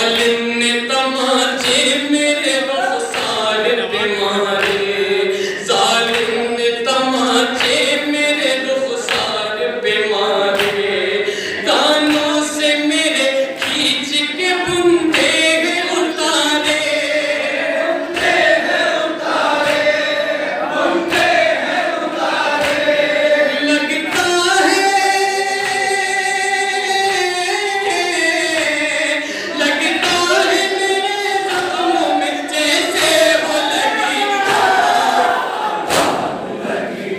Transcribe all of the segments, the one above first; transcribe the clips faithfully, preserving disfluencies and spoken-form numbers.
जालिम ने तमाचे मेरे रुखसार पे मारे, जालिम ने तमाचे मेरे रुखसार पे मारे, कानों से मेरे खींच के बुंदे हैं उतारे, बुंदे हैं उतारे, बुंदे हैं उतारे। लगता है लगता है मेरे जख्मों में जैसे वो लगी लगी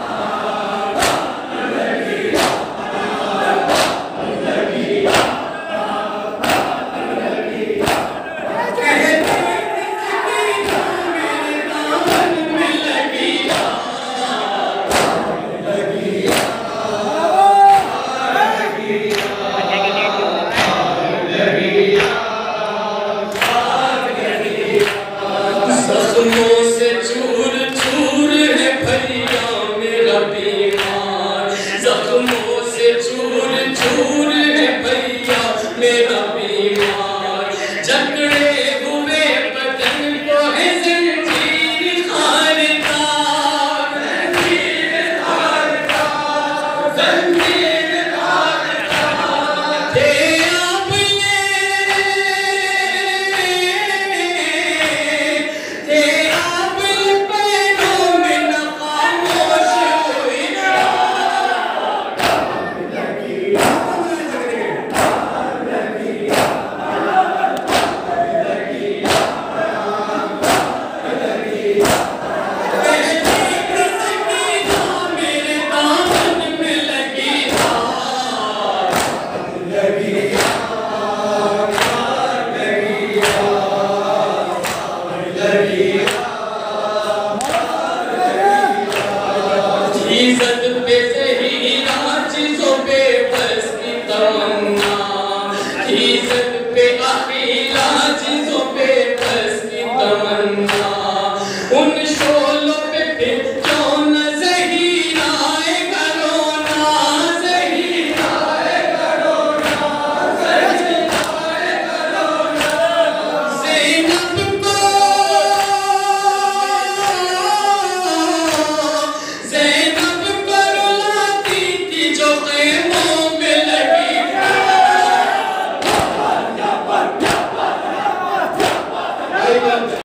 जख्मों से चूर चूर है भैया मेरा बीमार, जख्मों से चूर चूर है भैया मेरा बीमार, जकड़े हुए बदन को है जंजीर खारदार, जंजीर खारदार, जंजीर खारदार। थे आप ये थे आप ये पैरों में न खामोश हुई ना मेरे दामन में लगी इज्जत पे सही चीजों पे बस की तमन्ना, इज्जत